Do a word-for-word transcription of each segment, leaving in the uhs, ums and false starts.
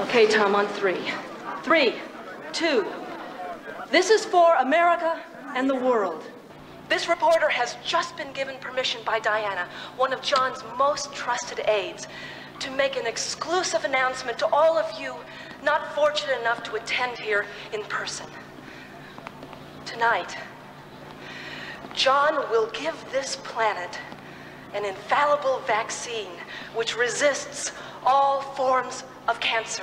Okay, Tom, on three. Three, two. This is for America and the world. This reporter has just been given permission by Diana, one of John's most trusted aides, to make an exclusive announcement to all of you not fortunate enough to attend here in person. Tonight, John will give this planet an infallible vaccine which resists all forms of cancer.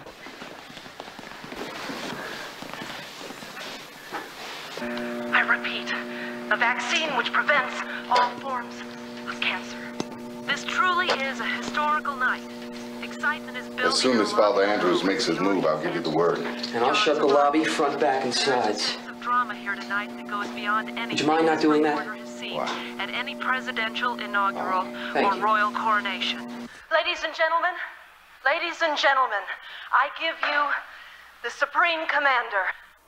I repeat, a vaccine which prevents all forms of cancer. This truly is a historical night. Excitement is building. As soon as Father Andrews makes his move, I'll give you the word. And I'll shut the lobby, front, back, and sides. Drama here tonight that goes beyond any. Would you mind not doing that? Wow. At any presidential, inaugural, oh, or you. royal coronation. Ladies and gentlemen, ladies and gentlemen, I give you the Supreme Commander.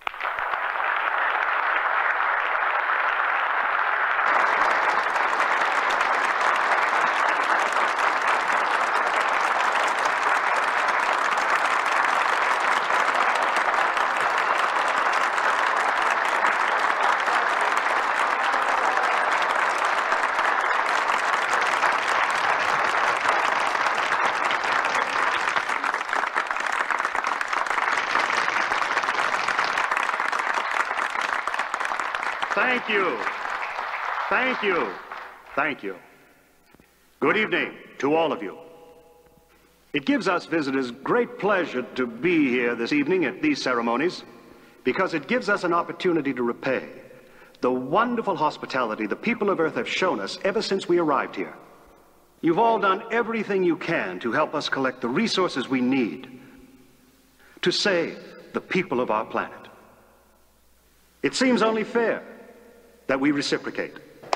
Thank you. Thank you. Thank you. Good evening to all of you. It gives us visitors great pleasure to be here this evening at these ceremonies because it gives us an opportunity to repay the wonderful hospitality the people of Earth have shown us ever since we arrived here. You've all done everything you can to help us collect the resources we need to save the people of our planet. It seems only fair that we reciprocate.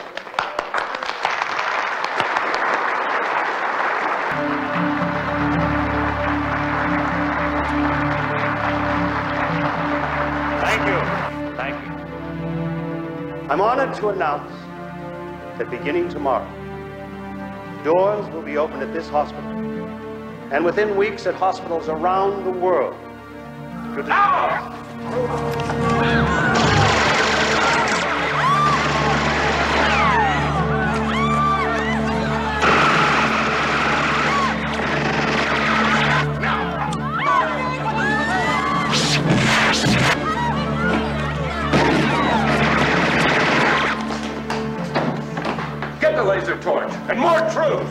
Thank you. Thank you. I'm honored to announce that beginning tomorrow, doors will be opened at this hospital, and within weeks at hospitals around the world. To discuss. Get the laser torch and more troops!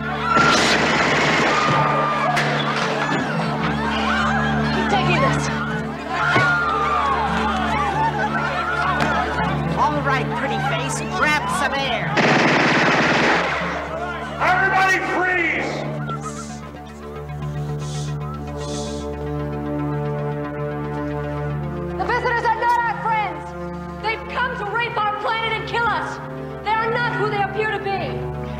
Keep taking this. All right, pretty face, grab some air. Everybody freeze! The visitors are not our friends. They've come to rape our planet and kill us. They are not who they appear to be.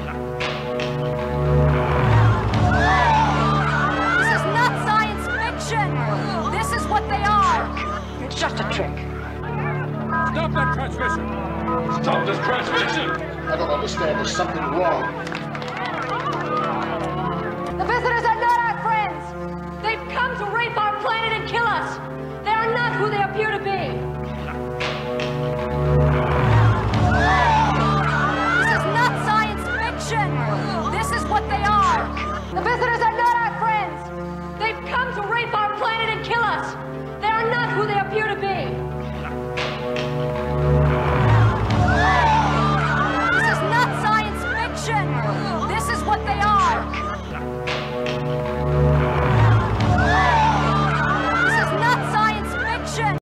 This is not science fiction. This is what they are. It's just a trick. Stop that transmission! Stop this transmission! I don't understand. There's something wrong. The visitors are not our friends. They've come to rape our planet and kill us. They are not who they appear to be. This is not science fiction. This is what they are. The visitors